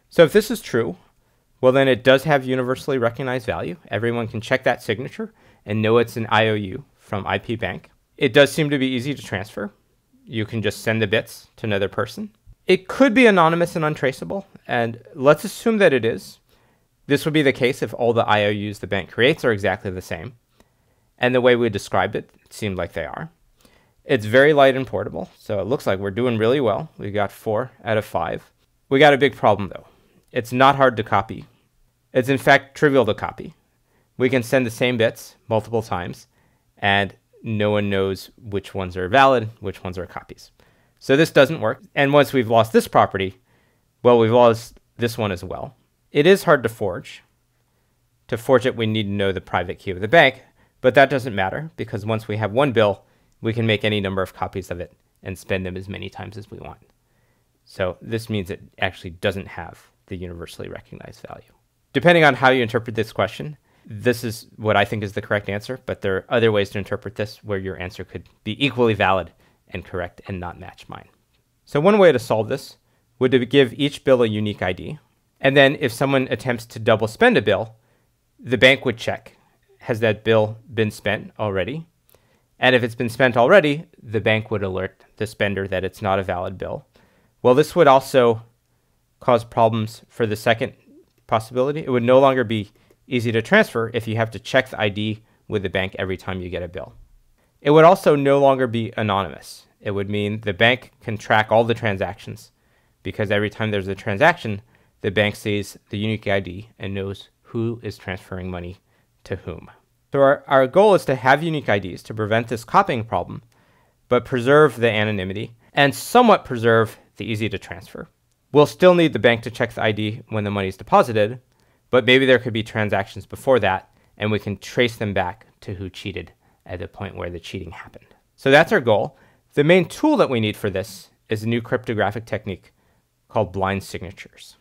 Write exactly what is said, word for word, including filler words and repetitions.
So if this is true, well, then it does have universally recognized value. Everyone can check that signature and know it's an I O U from I P Bank. It does seem to be easy to transfer. You can just send the bits to another person. It could be anonymous and untraceable, and let's assume that it is. This would be the case if all the I O Us the bank creates are exactly the same. And the way we described it, it seemed like they are. It's very light and portable, so it looks like we're doing really well. We got four out of five. We got a big problem though. It's not hard to copy. It's in fact trivial to copy. We can send the same bits multiple times, and no one knows which ones are valid, which ones are copies. So this doesn't work. And once we've lost this property, well, we've lost this one as well. It is hard to forge. To forge it, we need to know the private key of the bank, but that doesn't matter because once we have one bill, we can make any number of copies of it and spend them as many times as we want. So this means it actually doesn't have the universally recognized value. Depending on how you interpret this question, this is what I think is the correct answer, but there are other ways to interpret this where your answer could be equally valid and correct and not match mine. So one way to solve this would be to give each bill a unique I D. And then if someone attempts to double spend a bill, the bank would check, has that bill been spent already? And if it's been spent already, the bank would alert the spender that it's not a valid bill. Well, this would also cause problems for the second possibility. It would no longer be easy to transfer if you have to check the I D with the bank every time you get a bill. It would also no longer be anonymous. It would mean the bank can track all the transactions because every time there's a transaction, the bank sees the unique I D and knows who is transferring money to whom. So our, our goal is to have unique I Ds to prevent this copying problem, but preserve the anonymity and somewhat preserve the easy to transfer. We'll still need the bank to check the I D when the money is deposited, but maybe there could be transactions before that, and we can trace them back to who cheated at the point where the cheating happened. So that's our goal. The main tool that we need for this is a new cryptographic technique called blind signatures.